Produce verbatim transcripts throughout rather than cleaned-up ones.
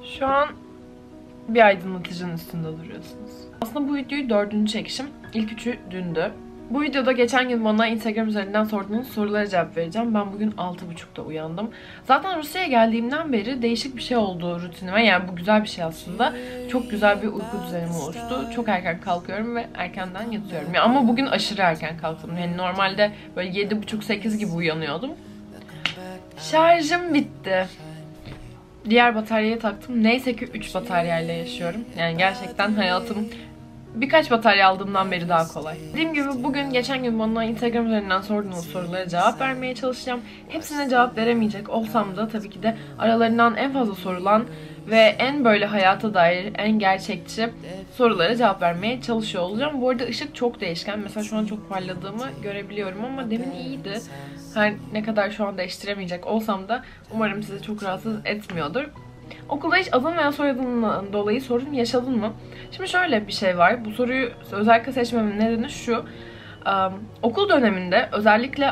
Şu an bir aydınlatıcının üstünde duruyorsunuz. Aslında bu videoyu dördüncü çekişim. İlk üçü dündü. Bu videoda geçen gün bana Instagram üzerinden sorduğunuz sorulara cevap vereceğim. Ben bugün altı buçukta uyandım. Zaten Rusya'ya geldiğimden beri değişik bir şey oldu rutinime. Yani bu güzel bir şey aslında. Çok güzel bir uyku düzenim oluştu. Çok erken kalkıyorum ve erkenden yatıyorum. Ya ama bugün aşırı erken kalktım. Yani normalde böyle yedi buçuk sekiz gibi uyanıyordum. Şarjım bitti. Diğer bataryaya taktım. Neyse ki üç bataryayla yaşıyorum. Yani gerçekten hayatım birkaç batarya aldığımdan beri daha kolay. Dediğim gibi bugün geçen gün bana Instagram üzerinden sorduğunuz sorulara cevap vermeye çalışacağım. Hepsine cevap veremeyecek olsam da tabii ki de aralarından en fazla sorulan ve en böyle hayata dair en gerçekçi sorulara cevap vermeye çalışıyor olacağım. Bu arada ışık çok değişken. Mesela şu an çok parladığımı görebiliyorum ama demin iyiydi. Her ne kadar şu an değiştiremeyecek olsam da umarım sizi çok rahatsız etmiyordur. Okulda hiç adın veya soyadından dolayı sorun yaşadın mı? Şimdi şöyle bir şey var. Bu soruyu özellikle seçmemin nedeni şu. Um, okul döneminde özellikle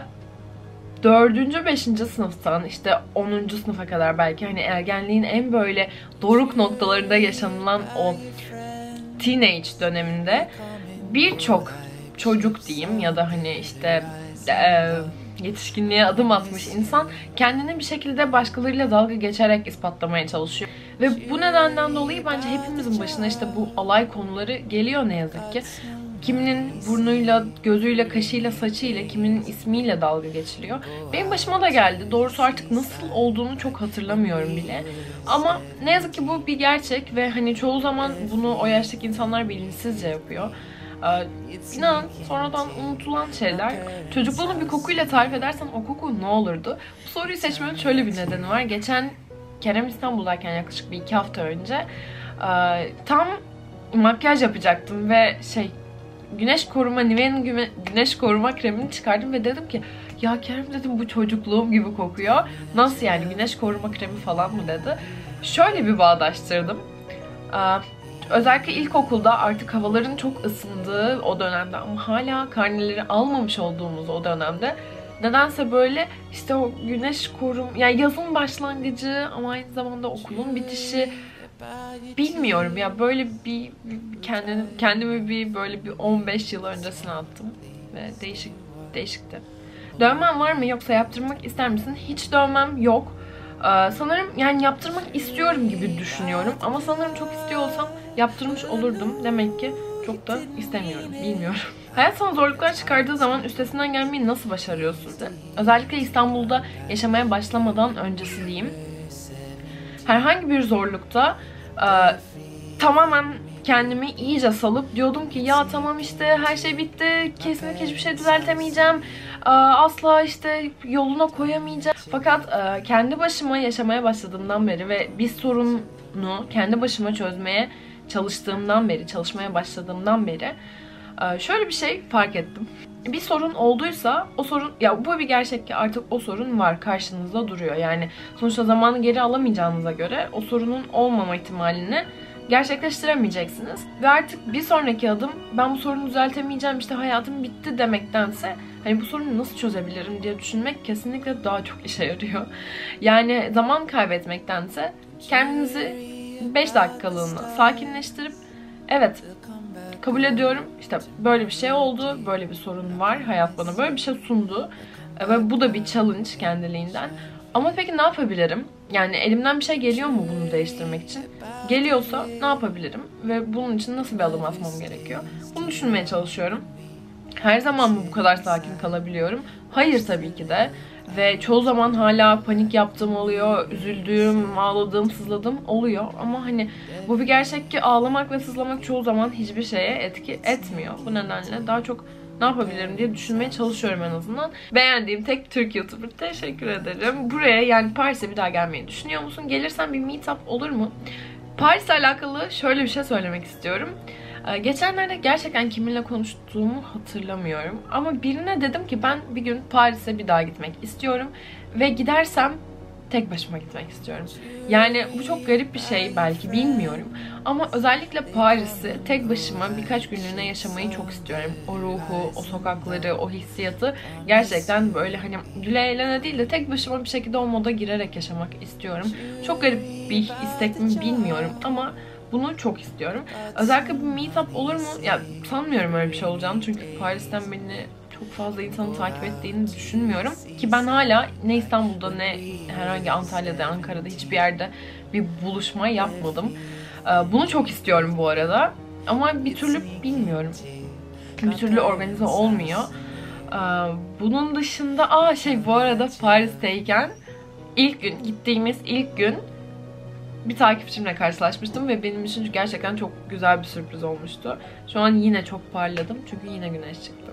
dördüncü beşinci sınıftan işte onuncu sınıfa kadar belki hani ergenliğin en böyle doruk noktalarında yaşanılan o teenage döneminde birçok çocuk diyeyim ya da hani işte e, yetişkinliğe adım atmış insan kendini bir şekilde başkalarıyla dalga geçerek ispatlamaya çalışıyor. Ve bu nedenden dolayı bence hepimizin başına işte bu alay konuları geliyor ne yazık ki. Kiminin burnuyla, gözüyle, kaşıyla, saçıyla, kiminin ismiyle dalga geçiliyor. Benim başıma da geldi. Doğrusu artık nasıl olduğunu çok hatırlamıyorum bile. Ama ne yazık ki bu bir gerçek ve hani çoğu zaman bunu o yaştaki insanlar bilinçsizce yapıyor. Ee, İnanın sonradan unutulan şeyler. Çocukluğunu bir kokuyla tarif edersen o koku ne olurdu? Bu soruyu seçmemin şöyle bir nedeni var. Geçen Kerem İstanbul'dayken yaklaşık bir iki hafta önce e, tam makyaj yapacaktım ve şey güneş koruma Nivea'nın güneş koruma kremini çıkardım ve dedim ki ya Kerem dedim bu çocukluğum gibi kokuyor. Nasıl yani güneş koruma kremi falan mı dedi. Şöyle bir bağdaştırdım. Ee, özellikle ilkokulda artık havaların çok ısındığı o dönemde ama hala karneleri almamış olduğumuz o dönemde nedense böyle işte o güneş korum yani yazın başlangıcı ama aynı zamanda okulun bitişi bilmiyorum ya böyle bir, bir kendini, kendimi bir böyle bir on beş yıl öncesine attım ve değişik değişikti. Dövmen var mı yoksa yaptırmak ister misin? Hiç dövmem yok. Ee, sanırım yani yaptırmak istiyorum gibi düşünüyorum ama sanırım çok istiyor olsam yaptırmış olurdum. Demek ki çok da istemiyorum. Bilmiyorum. Hayat sana zorluklar çıkardığı zaman üstesinden gelmeyi nasıl başarıyorsun? Özellikle İstanbul'da yaşamaya başlamadan öncesi diyeyim. Herhangi bir zorlukta e, tamamen kendimi iyice salıp diyordum ki ya tamam işte her şey bitti, kesinlikle hiçbir şey düzeltemeyeceğim, e, asla işte yoluna koyamayacağım. Fakat e, kendi başıma yaşamaya başladığımdan beri ve bir sorunu kendi başıma çözmeye çalıştığımdan beri, çalışmaya başladığımdan beri e, şöyle bir şey fark ettim. Bir sorun olduysa o sorun ya bu bir gerçek ki artık o sorun var karşınızda duruyor. Yani sonuçta zamanı geri alamayacağınıza göre o sorunun olmama ihtimalini gerçekleştiremeyeceksiniz. Ve artık bir sonraki adım ben bu sorunu düzeltemeyeceğim işte hayatım bitti demektense hani bu sorunu nasıl çözebilirim diye düşünmek kesinlikle daha çok işe yarıyor. Yani zaman kaybetmektense kendinizi beş dakikalığına sakinleştirip evet kabul ediyorum. İşte böyle bir şey oldu. Böyle bir sorun var. Hayat bana böyle bir şey sundu. Ve bu da bir challenge kendiliğinden. Ama peki ne yapabilirim? Yani elimden bir şey geliyor mu bunu değiştirmek için? Geliyorsa ne yapabilirim? Ve bunun için nasıl bir adım atmam gerekiyor? Bunu düşünmeye çalışıyorum. Her zaman mı bu kadar sakin kalabiliyorum? Hayır tabii ki de. Ve çoğu zaman hala panik yaptığım oluyor, üzüldüğüm, ağladığım, sızladığım oluyor. Ama hani bu bir gerçek ki ağlamak ve sızlamak çoğu zaman hiçbir şeye etki etmiyor. Bu nedenle daha çok ne yapabilirim diye düşünmeye çalışıyorum en azından. Beğendiğim tek Türk YouTuber, teşekkür ederim. Buraya yani Paris'e bir daha gelmeyi düşünüyor musun? Gelirsen bir meetup olur mu? Paris'le alakalı şöyle bir şey söylemek istiyorum. Geçenlerde gerçekten kiminle konuştuğumu hatırlamıyorum. Ama birine dedim ki ben bir gün Paris'e bir daha gitmek istiyorum. Ve gidersem tek başıma gitmek istiyorum. Yani bu çok garip bir şey belki, bilmiyorum. Ama özellikle Paris'i tek başıma birkaç günlüğüne yaşamayı çok istiyorum. O ruhu, o sokakları, o hissiyatı gerçekten böyle hani güle eğlene değil de tek başıma bir şekilde o moda girerek yaşamak istiyorum. Çok garip bir istek mi bilmiyorum ama bunu çok istiyorum. Özellikle bir meetup olur mu? Ya sanmıyorum öyle bir şey olacağını, çünkü Paris'ten beni çok fazla insanın takip ettiğini düşünmüyorum. Ki ben hala ne İstanbul'da ne herhangi Antalya'da, Ankara'da hiçbir yerde bir buluşma yapmadım. Bunu çok istiyorum bu arada. Ama bir türlü bilmiyorum. Bir türlü organize olmuyor. Bunun dışında aa şey bu arada Paris'teyken ilk gün gittiğimiz ilk gün bir takipçimle karşılaşmıştım ve benim için gerçekten çok güzel bir sürpriz olmuştu. Şu an yine çok parladım çünkü yine güneş çıktı.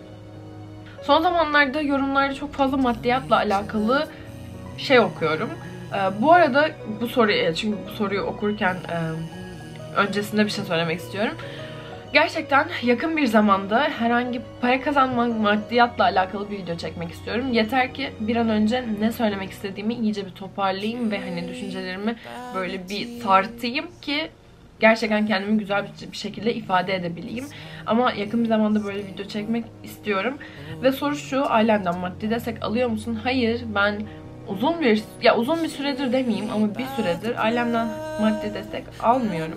Son zamanlarda yorumlarda çok fazla maddiyatla alakalı şey okuyorum. Ee, bu arada bu soruyu, çünkü bu soruyu okurken e, öncesinde bir şey söylemek istiyorum. Gerçekten yakın bir zamanda herhangi para kazanma, maddiyatla alakalı bir video çekmek istiyorum. Yeter ki bir an önce ne söylemek istediğimi iyice bir toparlayayım ve hani düşüncelerimi böyle bir tartayım ki gerçekten kendimi güzel bir şekilde ifade edebileyim. Ama yakın bir zamanda böyle video çekmek istiyorum. Ve soru şu: ailemden maddi destek alıyor musun? Hayır, ben uzun bir ya uzun bir süredir demeyeyim ama bir süredir ailemden maddi destek almıyorum.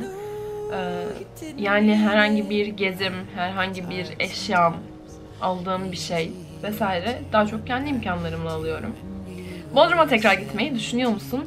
Ee, yani herhangi bir gezim, herhangi bir eşyam, aldığım bir şey vesaire daha çok kendi imkanlarımla alıyorum. Bodrum'a tekrar gitmeyi düşünüyor musun?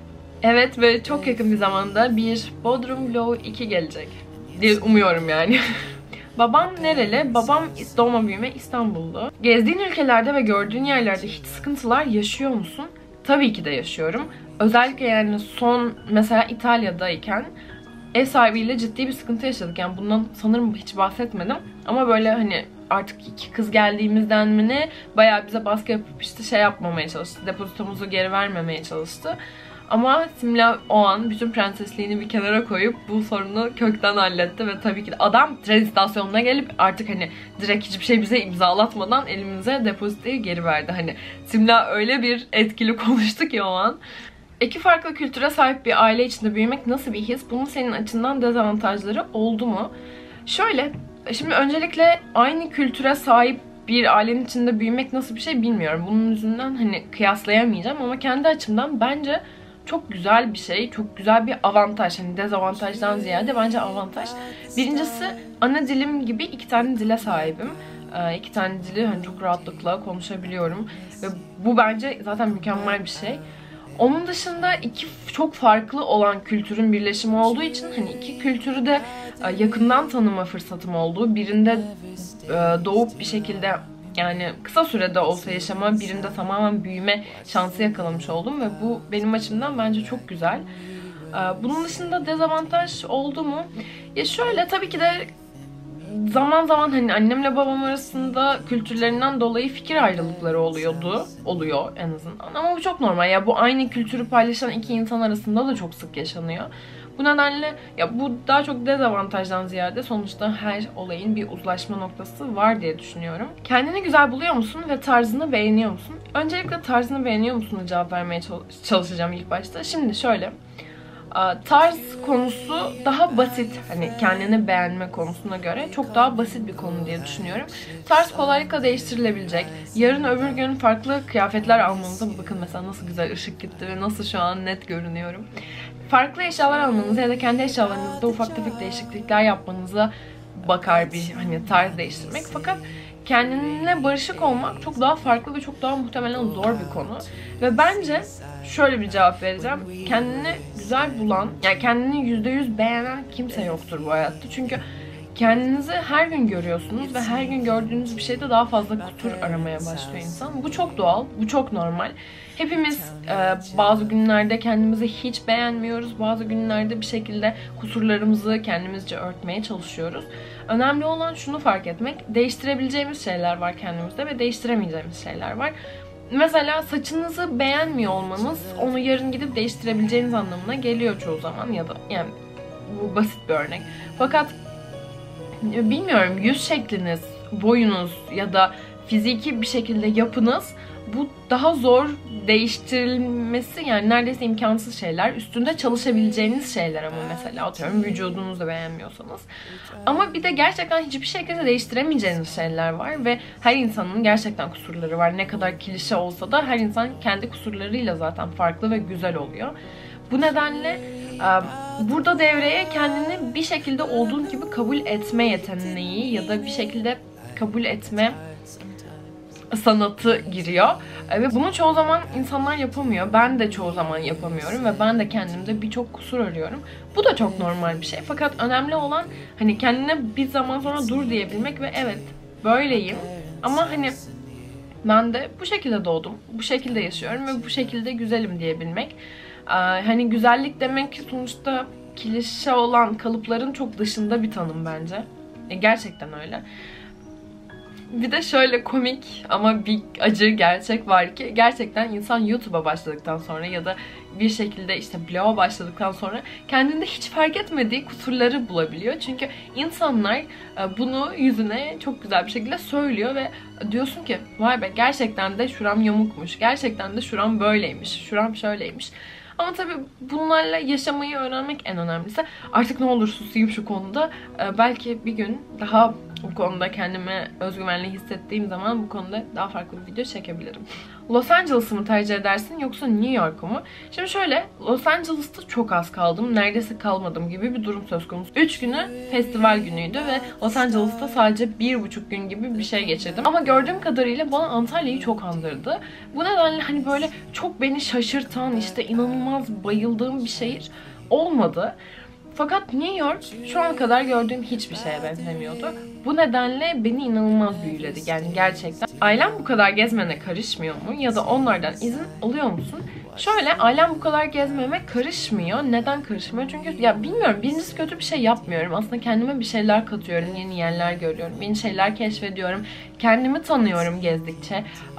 Evet ve çok yakın bir zamanda bir Bodrum Vlog iki gelecek diye umuyorum yani. Babam nereli? Babam doğma büyüme İstanbullu. Gezdiğin ülkelerde ve gördüğün yerlerde hiç sıkıntılar yaşıyor musun? Tabii ki de yaşıyorum. Özellikle yani son mesela İtalya'dayken ev sahibiyle ciddi bir sıkıntı yaşadık. Yani bundan sanırım hiç bahsetmedim. Ama böyle hani artık iki kız geldiğimizden mi ne bayağı bize baskı yapıp işte şey yapmamaya çalıştı. Depozitomuzu geri vermemeye çalıştı. Ama Simla o an bütün prensesliğini bir kenara koyup bu sorunu kökten halletti ve tabii ki de adam tren istasyonuna gelip artık hani direkt hiçbir şey bize imzalatmadan elimize depozitoyu geri verdi. Hani Simla öyle bir etkili konuştu ki o an. İki farklı kültüre sahip bir aile içinde büyümek nasıl bir his? Bunun senin açından dezavantajları oldu mu? Şöyle, şimdi öncelikle aynı kültüre sahip bir ailenin içinde büyümek nasıl bir şey bilmiyorum. Bunun yüzünden hani kıyaslayamayacağım ama kendi açımdan bence çok güzel bir şey, çok güzel bir avantaj. Hani dezavantajdan ziyade bence avantaj. Birincisi, ana dilim gibi iki tane dile sahibim. Ee, iki tane dili hani çok rahatlıkla konuşabiliyorum. Ve bu bence zaten mükemmel bir şey. Onun dışında iki çok farklı olan kültürün birleşimi olduğu için hani iki kültürü de yakından tanıma fırsatım oldu. Birinde doğup bir şekilde yani kısa sürede olsa yaşama, birinde tamamen büyüme şansı yakalamış oldum ve bu benim açımdan bence çok güzel. Bunun dışında dezavantaj oldu mu? Ya şöyle, tabii ki de zaman zaman hani annemle babam arasında kültürlerinden dolayı fikir ayrılıkları oluyordu. Oluyor en azından. Ama bu çok normal. Ya bu aynı kültürü paylaşan iki insan arasında da çok sık yaşanıyor. Bu nedenle ya bu daha çok dezavantajdan ziyade sonuçta her olayın bir uzlaşma noktası var diye düşünüyorum. Kendini güzel buluyor musun ve tarzını beğeniyor musun? Öncelikle tarzını beğeniyor musun cevap vermeye çalışacağım ilk başta. Şimdi şöyle. Tarz konusu daha basit, hani kendini beğenme konusuna göre çok daha basit bir konu diye düşünüyorum. Tarz kolaylıkla değiştirilebilecek. Yarın öbür gün farklı kıyafetler almanıza bakın mesela nasıl güzel ışık gitti ve nasıl şu an net görünüyorum. Farklı eşyalar almanıza ya da kendi eşyalarınızda ufak tefek değişiklikler yapmanıza bakar bir hani tarz değiştirmek. Fakat kendine barışık olmak çok daha farklı ve çok daha muhtemelen zor bir konu. Ve bence şöyle bir cevap vereceğim. Kendini güzel bulan, yani kendini yüzde yüz beğenen kimse yoktur bu hayatta. Çünkü kendinizi her gün görüyorsunuz ve her gün gördüğünüz bir şeyde daha fazla kusur aramaya başlıyor insan. Bu çok doğal, bu çok normal. Hepimiz e, bazı günlerde kendimizi hiç beğenmiyoruz. Bazı günlerde bir şekilde kusurlarımızı kendimizce örtmeye çalışıyoruz. Önemli olan şunu fark etmek. Değiştirebileceğimiz şeyler var kendimizde ve değiştiremeyeceğimiz şeyler var. Mesela saçınızı beğenmiyor olmanız onu yarın gidip değiştirebileceğiniz anlamına geliyor çoğu zaman ya da yani bu basit bir örnek. Fakat bilmiyorum, yüz şekliniz, boyunuz ya da fiziki bir şekilde yapınız bu daha zor değiştirilmesi, yani neredeyse imkansız şeyler. Üstünde çalışabileceğiniz şeyler ama mesela atıyorum vücudunuzu beğenmiyorsanız. Ama bir de gerçekten hiçbir şekilde değiştiremeyeceğiniz şeyler var ve her insanın gerçekten kusurları var. Ne kadar klişe olsa da her insan kendi kusurlarıyla zaten farklı ve güzel oluyor. Bu nedenle burada devreye kendini bir şekilde olduğun gibi kabul etme yeteneği ya da bir şekilde kabul etme sanatı giriyor. Ve bunu çoğu zaman insanlar yapamıyor. Ben de çoğu zaman yapamıyorum ve ben de kendimde birçok kusur arıyorum. Bu da çok normal bir şey. Fakat önemli olan hani kendine bir zaman sonra dur diyebilmek ve evet böyleyim ama hani ben de bu şekilde doğdum, bu şekilde yaşıyorum ve bu şekilde güzelim diyebilmek. Hani güzellik demek sonuçta klişe olan kalıpların çok dışında bir tanım bence. Gerçekten öyle. Bir de şöyle komik ama bir acı gerçek var ki gerçekten insan YouTube'a başladıktan sonra ya da bir şekilde işte blog'a başladıktan sonra kendinde hiç fark etmediği kusurları bulabiliyor. Çünkü insanlar bunu yüzüne çok güzel bir şekilde söylüyor ve diyorsun ki vay be gerçekten de şuram yamukmuş, gerçekten de şuram böyleymiş, şuram şöyleymiş. Ama tabii bunlarla yaşamayı öğrenmek en önemlisi. Artık ne olur susayım şu konuda. Belki bir gün daha bu konuda kendimi özgüvenli hissettiğim zaman bu konuda daha farklı bir video çekebilirim. Los Angeles'ı mı tercih edersin yoksa New York'u mu? Şimdi şöyle, Los Angeles'ta çok az kaldım. Neredeyse kalmadım gibi bir durum söz konusu. üç günü festival günüydü ve Los Angeles'ta sadece bir buçuk gün gibi bir şey geçirdim. Ama gördüğüm kadarıyla bana Antalya'yı çok andırdı. Bu nedenle hani böyle çok beni şaşırtan, işte inanılmaz bayıldığım bir şehir olmadı. Fakat New York şu ana kadar gördüğüm hiçbir şeye benzemiyordu. Bu nedenle beni inanılmaz büyüledi yani gerçekten. Ailem bu kadar gezmene karışmıyor mu? Ya da onlardan izin alıyor musun? Şöyle, ailem bu kadar gezmeme karışmıyor. Neden karışmıyor? Çünkü ya bilmiyorum, birincisi kötü bir şey yapmıyorum. Aslında kendime bir şeyler katıyorum, yeni yerler görüyorum, yeni şeyler keşfediyorum. Kendimi tanıyorum gezdikçe.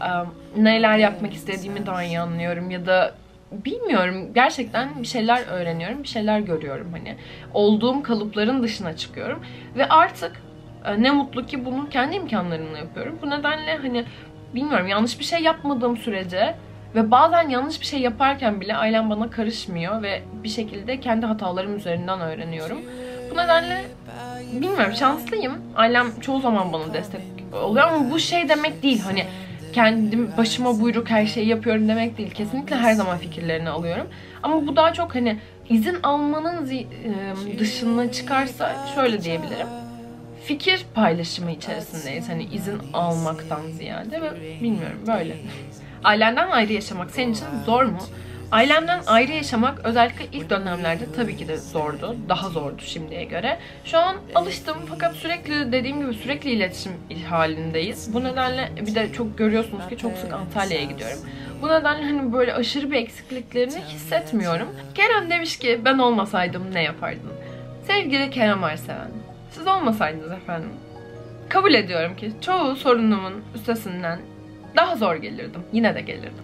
Neler yapmak istediğimi daha iyi anlıyorum ya da bilmiyorum, gerçekten bir şeyler öğreniyorum, bir şeyler görüyorum hani. Olduğum kalıpların dışına çıkıyorum ve artık ne mutlu ki bunu kendi imkanlarımla yapıyorum. Bu nedenle hani bilmiyorum, yanlış bir şey yapmadığım sürece ve bazen yanlış bir şey yaparken bile ailem bana karışmıyor ve bir şekilde kendi hatalarım üzerinden öğreniyorum. Bu nedenle bilmiyorum, şanslıyım. Ailem çoğu zaman bana destek oluyor ama bu şey demek değil hani kendim başıma buyruk her şeyi yapıyorum demek değil. Kesinlikle her zaman fikirlerini alıyorum. Ama bu daha çok hani izin almanın dışına çıkarsa şöyle diyebilirim. Fikir paylaşımı içerisindeyiz. Hani izin almaktan ziyade ve bilmiyorum böyle. Ailenden ayrı yaşamak senin için zor mu? Ailemden ayrı yaşamak özellikle ilk dönemlerde tabii ki de zordu. Daha zordu şimdiye göre. Şu an alıştım fakat sürekli dediğim gibi sürekli iletişim halindeyiz. Bu nedenle bir de çok görüyorsunuz ki çok sık Antalya'ya gidiyorum. Bu nedenle hani böyle aşırı bir eksikliklerini hissetmiyorum. Kerem demiş ki ben olmasaydım ne yapardın? Sevgili Kerem Arseven, siz olmasaydınız efendim. Kabul ediyorum ki çoğu sorunumun üstesinden daha zor gelirdim. Yine de gelirdim.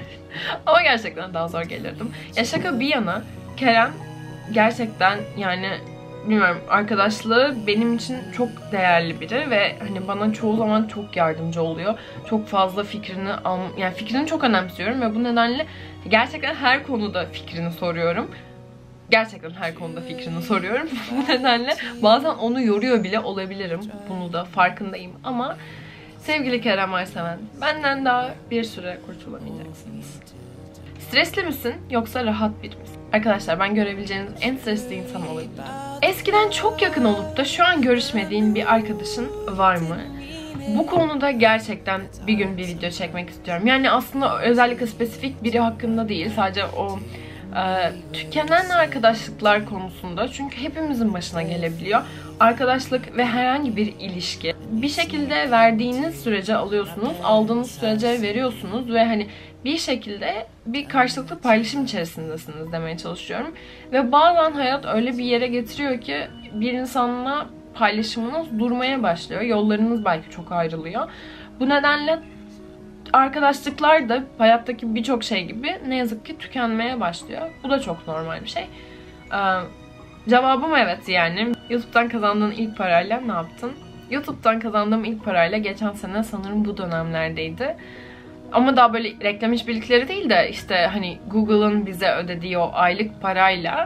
Ama gerçekten daha zor gelirdim. Ya şaka bir yana, Kerem gerçekten yani bilmiyorum, arkadaşlığı benim için çok değerli biri ve hani bana çoğu zaman çok yardımcı oluyor. Çok fazla fikrini al, yani fikrini çok önemsiyorum ve bu nedenle gerçekten her konuda fikrini soruyorum. Gerçekten her konuda fikrini soruyorum. Bu nedenle bazen onu yoruyor bile olabilirim. Bunu da farkındayım ama sevgili Kerem Arseven, benden daha bir süre kurtulamayacaksınız. Stresli misin yoksa rahat biri misin? Arkadaşlar, ben görebileceğiniz en stresli insan olabilirim. Eskiden çok yakın olup da şu an görüşmediğin bir arkadaşın var mı? Bu konuda gerçekten bir gün bir video çekmek istiyorum. Yani aslında özellikle spesifik biri hakkında değil, sadece o e, tükenen arkadaşlıklar konusunda. Çünkü hepimizin başına gelebiliyor. Arkadaşlık ve herhangi bir ilişki. Bir şekilde verdiğiniz sürece alıyorsunuz, aldığınız sürece veriyorsunuz ve hani bir şekilde bir karşılıklı paylaşım içerisindesiniz demeye çalışıyorum. Ve bazen hayat öyle bir yere getiriyor ki bir insanla paylaşımınız durmaya başlıyor. Yollarınız belki çok ayrılıyor. Bu nedenle arkadaşlıklar da hayattaki birçok şey gibi ne yazık ki tükenmeye başlıyor. Bu da çok normal bir şey. Ee, cevabım evet yani. YouTube'dan kazandığın ilk parayla ne yaptın? YouTube'dan kazandığım ilk parayla geçen sene sanırım bu dönemlerdeydi. Ama daha böyle reklam işbirlikleri değil de işte hani Google'ın bize ödediği o aylık parayla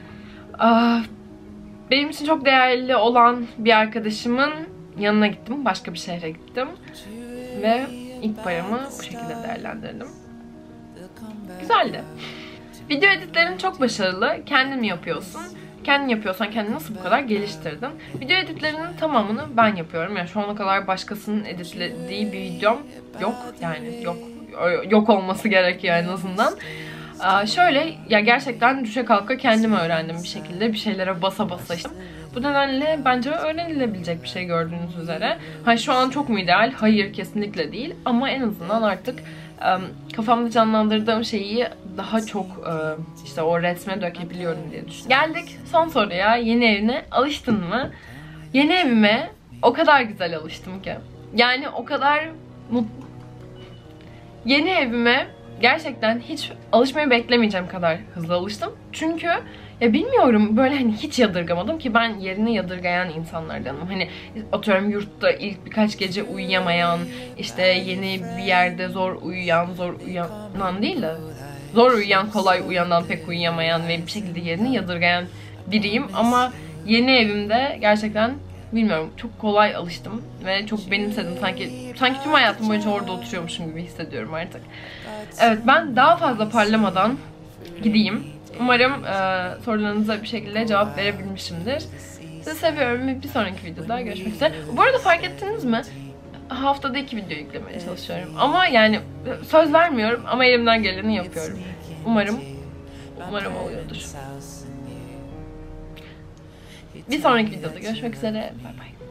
benim için çok değerli olan bir arkadaşımın yanına gittim. Başka bir şehre gittim. Ve ilk paramı bu şekilde değerlendirdim. Güzeldi. Video editlerin çok başarılı. Kendin mi yapıyorsun? Kendin yapıyorsan kendini nasıl bu kadar geliştirdin? Video editlerinin tamamını ben yapıyorum. Yani şu ana kadar başkasının editlediği bir videom yok. Yani yok. Yok olması gerekiyor en azından. Ee, şöyle ya gerçekten düşe kalka kendim öğrendim bir şekilde. Bir şeylere basa basa işte. Bu nedenle bence öğrenilebilecek bir şey gördüğünüz üzere. Ha, şu an çok mu ideal? Hayır, kesinlikle değil. Ama en azından artık um, kafamda canlandırdığım şeyi daha çok um, işte o resme dökebiliyorum diye düşünüyorum. Geldik son soruya. Yeni evine alıştın mı? Yeni evime o kadar güzel alıştım ki. Yani o kadar mutlu. Yeni evime gerçekten hiç alışmayı beklemeyeceğim kadar hızlı alıştım. Çünkü ya bilmiyorum, böyle hani hiç yadırgamadım ki, ben yerini yadırgayan insanlardanım. Hani atıyorum yurtta ilk birkaç gece uyuyamayan, işte yeni bir yerde zor uyuyan, zor uyanan değil de zor uyuyan, kolay uyanan, pek uyuyamayan ve bir şekilde yerini yadırgayan biriyim. Ama yeni evimde gerçekten bilmiyorum, çok kolay alıştım ve çok benimsedim. Sanki sanki tüm hayatım boyunca orada oturuyormuşum gibi hissediyorum artık. Evet, ben daha fazla parlamadan gideyim. Umarım e, sorularınıza bir şekilde cevap verebilmişimdir. Sizi seviyorum ve bir sonraki videoda görüşmek üzere. Bu arada fark ettiniz mi? Haftada iki video yüklemeye çalışıyorum. Ama yani söz vermiyorum ama elimden geleni yapıyorum. Umarım, umarım oluyordur. Bir sonraki videoda görüşmek üzere. Bay bay.